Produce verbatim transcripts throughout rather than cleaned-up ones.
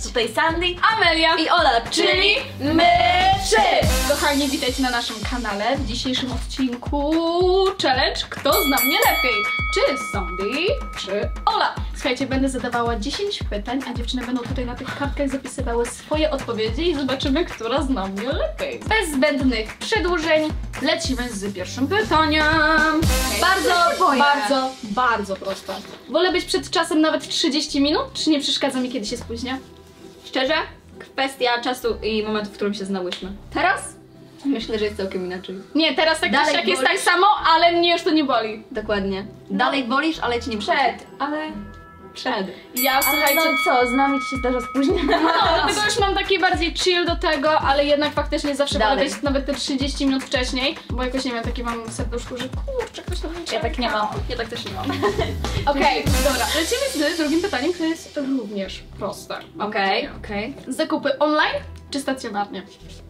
Tutaj Sandy, Amelia i Ola, czyli my trzy! Kochani, witajcie na naszym kanale. W dzisiejszym odcinku challenge Kto zna mnie lepiej? Czy Sandy, czy Ola? Słuchajcie, będę zadawała dziesięć pytań, a dziewczyny będą tutaj na tych kartkach zapisywały swoje odpowiedzi i zobaczymy, która zna mnie lepiej. Bez zbędnych przedłużeń lecimy z pierwszym pytaniem. Okay. Bardzo, bardzo, bardzo proste. Wolę być przed czasem nawet trzydzieści minut, czy nie przeszkadza mi, kiedy się spóźnia? Szczerze? Kwestia czasu i momentu, w którym się znałyśmy. Teraz? Myślę, że jest całkiem inaczej. Nie, teraz tak Dalej jak jest tak bolisz? samo, ale mnie już to nie boli. Dokładnie. Dalej bolisz, ale ci nie Przed, przychodzi. ale... Przed. Ja, Ale słuchajcie, no co, z nami ci się zdarza spóźnienie? no, dlatego już mam taki bardziej chill do tego, ale jednak faktycznie zawsze wolę Dalej. być nawet te trzydzieści minut wcześniej, bo jakoś nie wiem, takie mam w serduszku, że kurczę, ktoś to Ja tak nie mam. Ja tak też nie mam. Okej, dobra, lecimy z drugim pytaniem, które jest również proste. Okej, okej. Zakupy online czy stacjonarnie?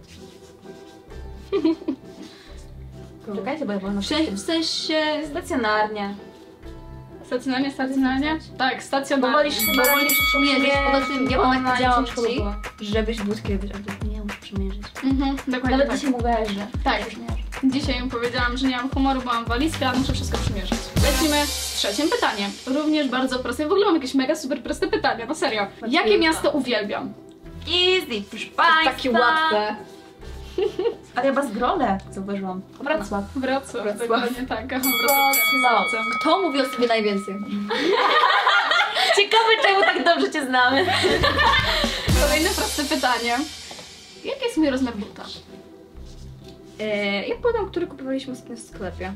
Czekajcie, bo ja wolno. W sensie- W sensie... Stacjonarnie. Stacjonarnie, stacjonarnie? Tak, stacjonarnie. Bo wolisz chyba Bo raczej wolisz przymierzyć, poza tym ja mam jak online, powiedziałam ciężko by ci, było. żebyś budkę wybrać, ale nie muszę przymierzyć. Mhm, dokładnie Nawet tak. dzisiaj mówiłaś, że... Tak, dzisiaj im powiedziałam, że nie mam humoru, bo mam walizkę, a muszę wszystko przymierzyć. Lecimy z trzecim pytaniem. Również bardzo proste. W ogóle mam jakieś mega super proste pytanie, no serio. Jakie miasto uwielbiam? Easy, proszę państwa. Takie łatwe. Ale ja was grole zauważyłam. Wrocław. Wrocław, Wrocław. dokładnie tak. Kocham Wrocław. Wrocław. Kto mówi o sobie najwięcej? Ciekawe, czemu tak dobrze cię znamy. Kolejne proste pytanie. Jaki jest mój rozmiar buta? Eee, ja podam, który kupowaliśmy ostatnio w sklepie.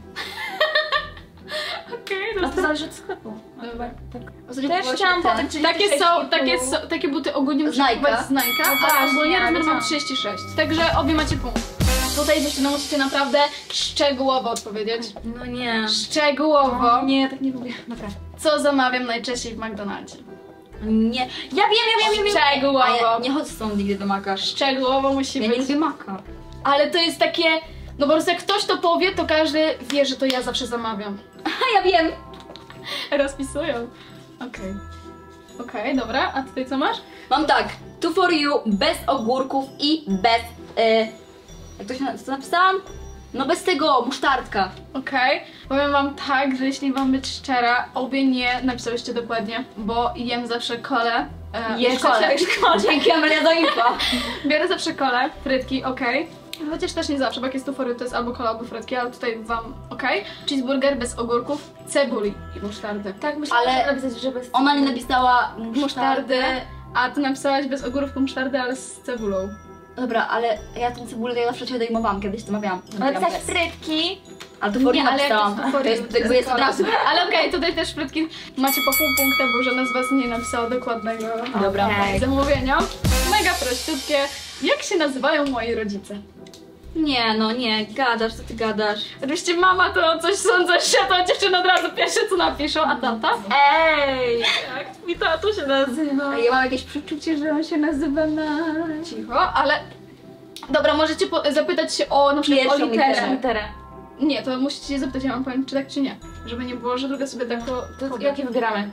Okej, A to zależy od sklepu. Dobra. Ostatnio Też kupowałyśmy chciałam ten. podać, czyli Takie są, takie, są, takie buty ogólnie muszę Nike'a. kupować z Nike'a, No a właśnie, ogólnie ale rozmiar mam co? trzydzieści sześć. Także obie macie punkt. Tutaj dziewczyny musicie naprawdę szczegółowo odpowiedzieć. No nie. Szczegółowo. Nie, tak nie lubię. Dobra. Co zamawiam najczęściej w McDonaldzie? Nie. Ja wiem, ja wiem, ja wiem. Szczegółowo. A ja nie chodzę stąd nigdy do Maka. Szczegółowo musi Ja nie być. lubię Maka. Ale to jest takie, no po prostu jak ktoś to powie, to każdy wie, że to ja zawsze zamawiam. A ja wiem. Rozpisują. Okej. Okej, dobra. A tutaj co masz? Mam tak. Two for you, bez ogórków i bez... E, jak to się na- co napisałam? No bez tego, musztardka. Okej. Powiem wam tak, że jeśli mam być szczera, obie nie napisałyście dokładnie, bo jem zawsze kolę. E, Jesz w sensie- kolę. Dzięki Amelia za info. Biorę zawsze kolę, frytki, okej. Chociaż też nie zawsze, bo jak jest tu fory, to jest albo kola, albo frytki, ale tutaj wam okej. Cheeseburger bez ogórków, cebuli i musztardy. Tak, myślałam, Ale że napisać, że bez... Ona nie napisała Musztardy, musztardy. a ty napisałaś bez ogórków musztardy, ale z cebulą. Dobra, ale ja tą cebulę to ja zawsze cię dojmowałam, kiedyś to mawiałam. Ale Napisałam pisać bez. frytki. Ale to for you Nie, ale jak napisałam. to for To you, jest to jakby jest od kola. razu. Ale okej, tutaj też frytki macie po pół punkta, bo żadna z was nie napisała dokładnego Dobra. Okej. zamówienia. Mega prościutkie. Jak się nazywają moi rodzice? Nie, no nie, gadasz, co ty gadasz? Oczywiście mama to coś sądzę się, to dziewczyny od razu pierwsze co napiszą, a tata? Ej! Jak mi tato się nazywa? A ja mam jakieś przeczucie, że on się nazywa na... Cicho, ale... Dobra, możecie po- zapytać się o na przykład o Pierwszą literę. literę. Literę. Nie, to musicie się zapytać, ja mam powiem czy tak czy nie. Żeby nie było, że druga sobie tak po... To powie. jakie wybieramy?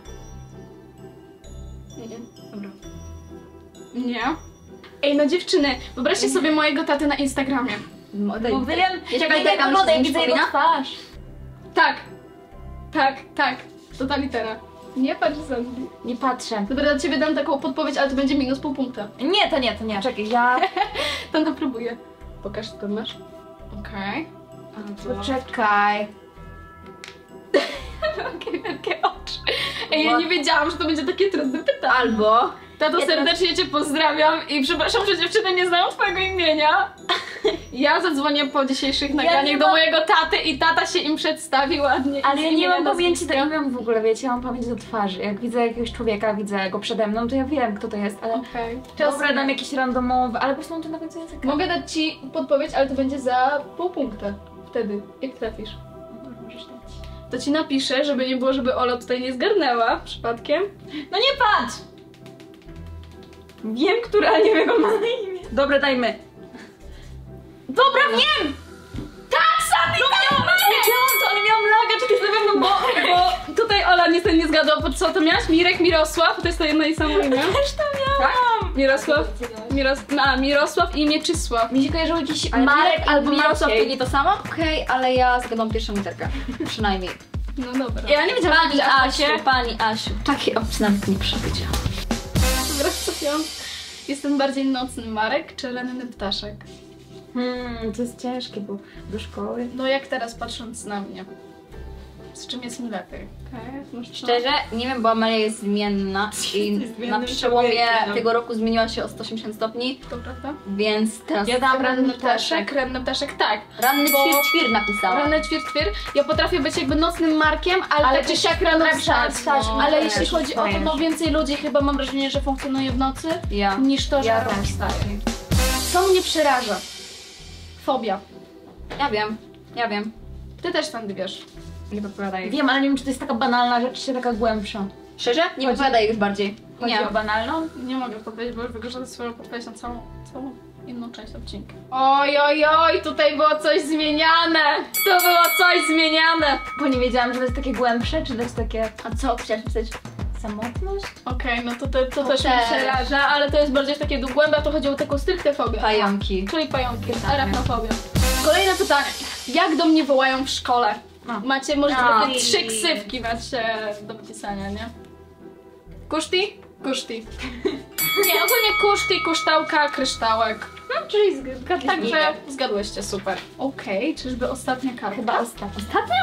Nie, nie. Dobra. Nie. Ej, no dziewczyny, wyobraźcie sobie mojego tatę na Instagramie. Model. Bo William... Ja Czekaj, czekaj, tak tam wodę, się widzę jego przypomina? twarz. Tak. Tak, tak. To ta litera. Nie patrz Sandy. Nie patrzę. Dobra, dla ciebie dam taką podpowiedź, ale to będzie minus pół punkta. Nie, to nie, to nie. Czekaj, ja... To napróbuję. Pokaż, co masz. Okej. Okay. Poczekaj. Takie wielkie oczy. Ej, ja nie wiedziałam, że to będzie takie trudne pytanie. Albo... Tato, Ja serdecznie cię pozdrawiam i przepraszam, że dziewczyny nie znają twojego imienia. Ja zadzwonię po dzisiejszych nagraniach nie do mam- mojego taty i tata się im przedstawi ładnie. Ale z ja nie imienia, mam pamięci do nazwiska. imion w ogóle, wiecie, ja mam pamięć do twarzy. Jak widzę jakiegoś człowieka, widzę go przede mną, to ja wiem, kto to jest, ale... Okej. Dobra, dam jakiś randomowy, ale po prostu mam to na końcu języka. Mogę dać ci podpowiedź, ale to będzie za pół punkta. Wtedy, jak trafisz. Możesz dać. To ci napiszę, żeby nie było, żeby Ola tutaj nie zgarnęła przypadkiem. No nie patrz! Wiem, który, ale nie wiem, jak on ma na imię. Dobra, dajmy. Dobra, wiem! Tak, Sandy, no, tak! Wiedziałam to, ale miałam laga, czy to jest na pewno Bo, bo tutaj Ola niestety nie zgadła, pod co to miałaś? Mirek, Mirosław, to jest to jedno i samo imię. Też to miałam. Tak? Mirosław, Miros... A, Mirosław i Mieczysław. Mi się kojarzył jakiś Ale Marek Mirek albo Mirosław to Maciej. nie to samo? Okej, okay, ale ja zgadłam pierwszą literkę. Przynajmniej. No dobra. Ja nie wiedziałam, Pani że Asiu, Asiu. pani Asiu. Takiej opcji nawet nie przewidziałam. Dobra, Sofian. Jestem bardziej nocny Marek czy lenny ptaszek? Hmm, to jest ciężkie, bo do szkoły. No jak teraz patrząc na mnie? Z czym jest mi lepiej? Okay. Szczerze, nie wiem, bo Amelia jest zmienna i Jesteś na zmiennym przełomie człowiekiem. tego roku zmieniła się o sto osiemdziesiąt stopni, To prawda? więc teraz Ja dam Ranny ptaszek, ranny ptaszek, tak. ranny Bo- ćwir, ćwir napisała. Ranny ćwir, ćwir. Ja potrafię być jakby nocnym Markiem, ale, Ale tak czy też siak rano tak, wstać. wstać, No. no Ale też, jeśli chodzi o to, wstajesz. no więcej ludzi chyba mam wrażenie, że funkcjonuje w nocy, Ja. niż to, że Ja rano też. wstaje. Co mnie przeraża? Fobia. Ja wiem, ja wiem. Ty też Sandy wiesz. Nie podpowiadaj. Wiem, ale nie wiem, czy to jest taka banalna rzecz, czy taka głębsza. Szczerze? Nie Chodzi- podpowiadaj już bardziej. Chodzi Nie. o banalną? Nie mogę powiedzieć, bo już wykorzystam swoją podpowiedź na całą, całą inną część odcinka. Oj, oj, oj, tutaj było coś zmieniane! Tu było coś zmieniane! Bo nie wiedziałam, że to jest takie głębsze, czy to jest takie A co chciałaś pisać? samotność? Okej, no to, te, to To też mnie też. przeraża, ale to jest bardziej takie dogłębia, to chodzi o taką stricte fobię. Pająki. Czyli pająki, Tak. arachnofobia. Kolejne pytanie. Jak do mnie wołają w szkole? No. Macie może No. takie trzy ksywki macie do napisania, nie? Kuszti? Kuszti. Nie, ogólnie kuszti, kuształka, kryształek. No, czyli zgadliśmy. Także zgadłyście, super. Okej, czyżby ostatnia karta? Chyba ostatnia.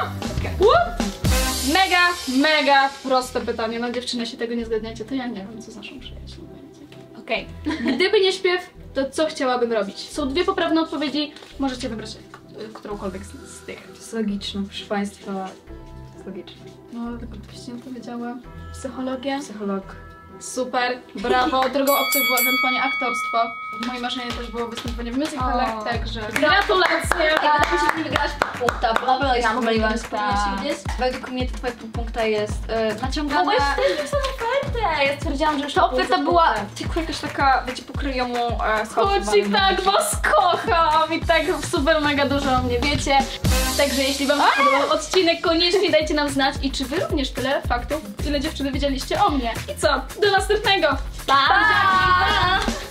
Łup! Mega, mega proste pytanie. No dziewczyny, się tego nie zgadniecie, to ja nie wiem, co z naszą przyjaźnią będzie. Okej. Gdyby nie śpiew, to co chciałabym robić? Są dwie poprawne odpowiedzi. Możecie wybrać y, którąkolwiek z, z tych. To jest logiczne, proszę Państwa. To jest logiczne. No, tylko byście nie powiedziała. Psychologia. Psycholog. Super, brawo. Drugą opcją było ewentualnie aktorstwo. Moje marzenie też było występowanie w musicalach, O. także gratulacje. Ja wydaje mi się, że nie wygrałaś pół punkta, bo na pewno się pomyliłaś. tak. Powinnaś się widzieć. Według mnie to twoje pół punkta jest yy, naciągane. Mogłeś wtedy napisać ofertę! Ja stwierdziłam, że już Ta oferta była tylko jakaś taka, wiecie, pokryjomu e, Chodź, tak was kocham i tak super mega dużo o mnie wiecie. Także jeśli wam się podobał odcinek, koniecznie dajcie nam znać i czy wy również tyle faktów, ile dziewczyny wiedzieliście o mnie. I co? Do następnego! Pa!